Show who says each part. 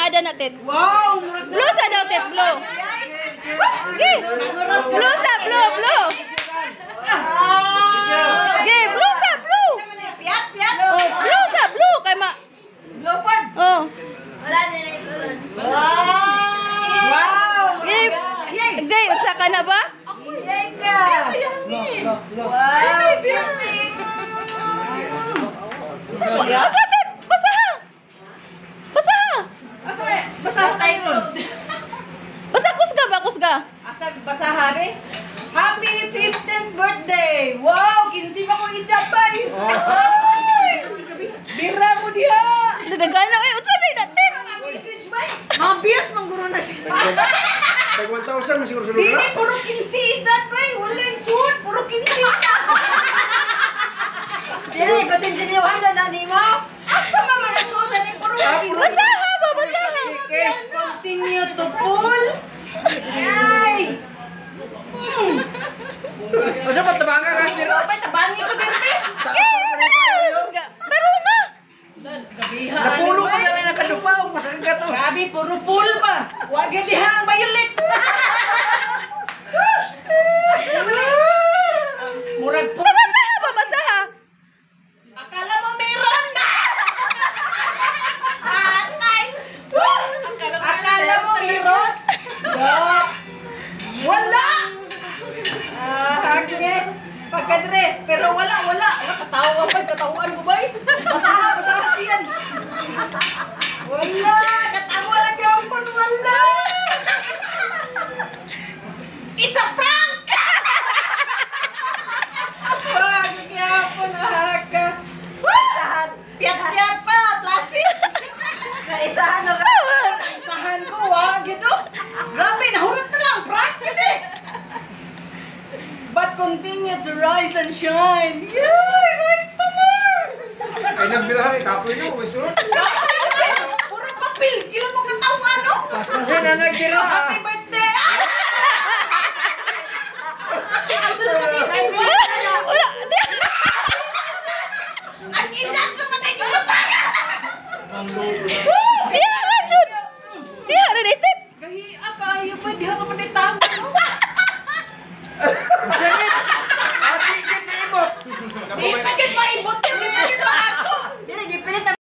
Speaker 1: ada na tit.
Speaker 2: Wow!
Speaker 1: Blue sa daw tit, blue. Okay. Blue sa blue, blue. Okay, blue sa blue. Oh, blue sa blue kay ma.
Speaker 2: Lopan!
Speaker 1: Oh.
Speaker 3: Wala din na isulod.
Speaker 2: Wow!
Speaker 1: Okay. Okay, utsa ka na ba?
Speaker 2: Yay ka! Wow!
Speaker 1: Utsa tit, basaha. Basaha.
Speaker 2: Basaha tayo nun.
Speaker 1: Basa kusga ba, kusga?
Speaker 2: Asa basaha be? Happy 15th birthday! Wow! 15 pa ko edad bay! Bira mo diha!
Speaker 1: Dadagana eh, utsa na natin.
Speaker 2: Message bay! Mga beers mangguro na diha.
Speaker 4: Tag 1,000 mo siguro sa
Speaker 2: Bili,
Speaker 4: lugar.
Speaker 2: puro 15 edad bay! Wala yung suot! Puro 15 edad! Dili, batin diniwahan na nani mo? Asa mga mga suot na puro 15?
Speaker 1: Basaha ba, basaha.
Speaker 2: Continue to pull! Yay!
Speaker 4: Masa ba tabanga ka dito?
Speaker 2: Bay, tabangi ko din be!
Speaker 1: Taro na.
Speaker 4: Napulo ka na nakadupaw, masakit ka to.
Speaker 2: Grabe, puro pull ba? Huwag yun diha ang violet! Murag pull!
Speaker 1: Basaha ba, basaha.
Speaker 2: Akala mo meron! Atay! Akala mo meron? Dok! Wala! Hakne! Pagkadre! Pero wala! Katawa ba? Katawaan ko ba? Basaha siyan! Wala! Katawa lang yung pun! Wala! It's a prank! Wag! Yapon! Ahaka! Piat-piat pa! Plasis! Naisahan na ka! Naisahan ko! Wag! Gito! Grabe! Nahurot na lang! Prank! Gini! But continue to rise and shine! Yay! Rise pa more!
Speaker 4: Ay nagbirahan, kapoy na, may suot.
Speaker 2: Puro papel! Kila mo katawa, no?
Speaker 4: Paspasin na nagbira.
Speaker 2: Happy birthday!
Speaker 1: Wala.
Speaker 2: Ang inat naman ay gilutara!
Speaker 1: Yeah.